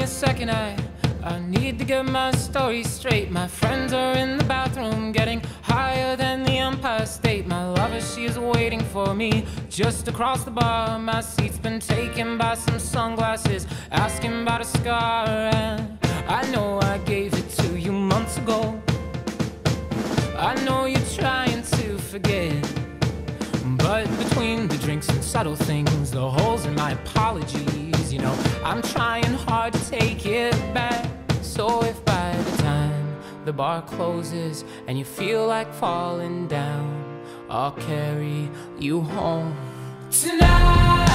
a second, I need to get my story straight. My friends are in the bathroom getting higher than the Empire State. My lover, she is waiting for me just across the bar. My seat's been taken by some sunglasses, asking about a scar. And I know I gave it to you months ago. I know you're trying to forget, but between the drinks and subtle things, the holes in my apologies, you know, I'm trying hard to take it back. So if by the time the bar closes and you feel like falling down, I'll carry you home tonight.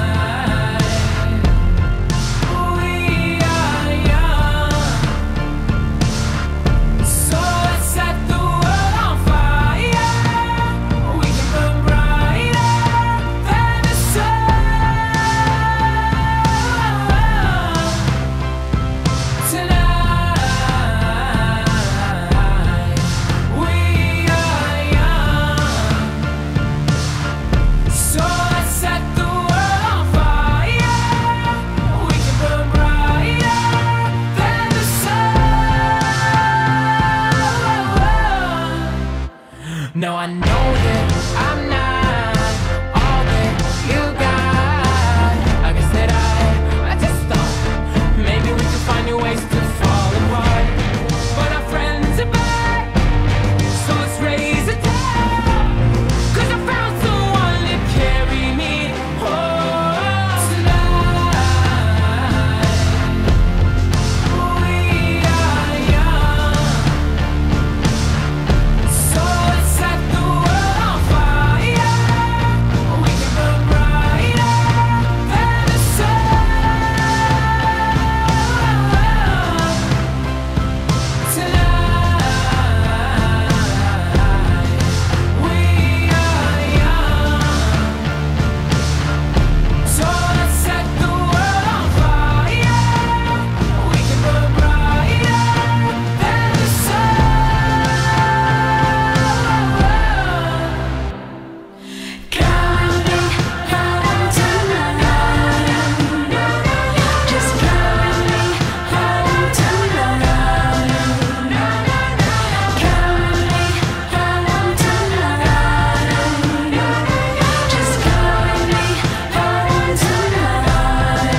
No, I know that I'm not all that you got. I guess that I just thought maybe we could find new ways to fall apart. But our friends are back, so let's raise a toast, 'cause I found someone to carry me home tonight. We are young, so let's set the world on fire. We can burn brighter than the sun tonight. We are young, so let's set the world on fire. We can burn brighter than the sun. Coming home tonight. Just coming home tonight. Coming home tonight. Just coming home tonight.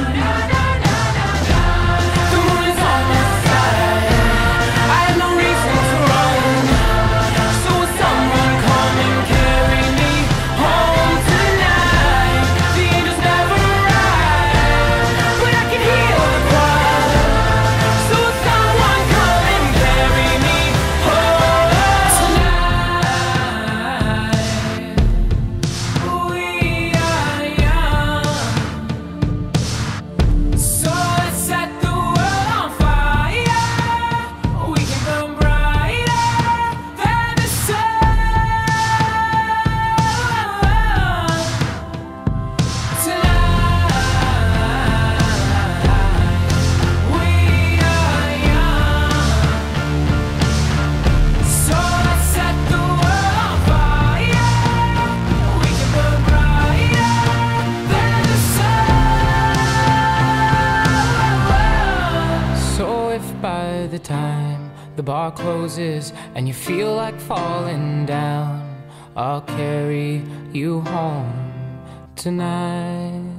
The moon is on my side. I have no reason to run. So will someone come and carry me home tonight? The angels never arrive, but I can hear the choir. So will someone come and carry me home tonight? We are young, so let's set the world on fire. We can burn brighter than the sun tonight. We are young, so let's set the world on fire. We can burn brighter than the sun. So if by the time the bar closes and you feel like falling down, I'll carry you home tonight.